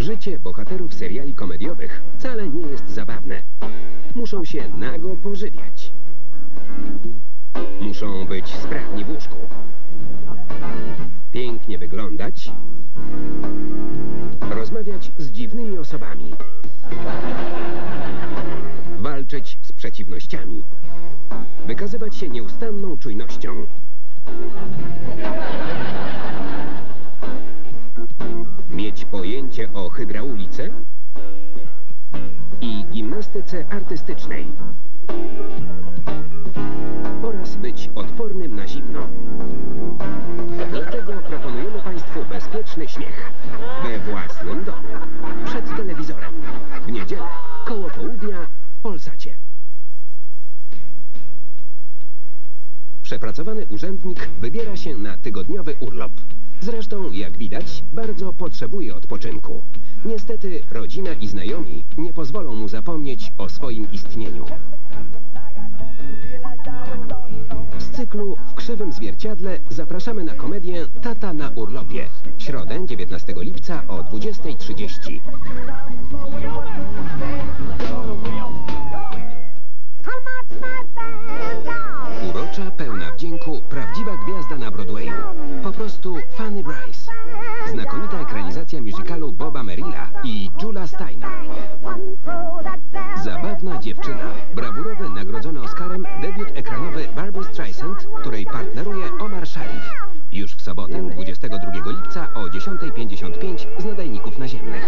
Życie bohaterów seriali komediowych wcale nie jest zabawne. Muszą się nago pożywiać. Muszą być sprawni w łóżku. Pięknie wyglądać. Rozmawiać z dziwnymi osobami. Walczyć z przeciwnościami. Wykazywać się nieustanną czujnością. Mieć pojęcie o hydraulice i gimnastyce artystycznej. Oraz być odpornym na zimno. Dlatego proponujemy Państwu bezpieczny śmiech we własnym domu, przed telewizorem, w niedzielę, koło południa w Polsacie. Przepracowany urzędnik wybiera się na tygodniowy urlop. Zresztą, jak widać, bardzo potrzebuje odpoczynku. Niestety, rodzina i znajomi nie pozwolą mu zapomnieć o swoim istnieniu. Z cyklu W krzywym zwierciadle zapraszamy na komedię Tata na urlopie. W środę, 19 lipca o 20:30. Urocza, pełna wdzięku, prawdziwa gwiazda na Broadwayu. Po prostu Fanny Brice. Znakomita ekranizacja musicalu Boba Merrilla i Jula Steina. Zabawna dziewczyna. Brawurowy, nagrodzony Oscarem debiut ekranowy Barbry Streisand, której partneruje Omar Sharif. Już w sobotę, 22 lipca o 10:55 z nadajników naziemnych.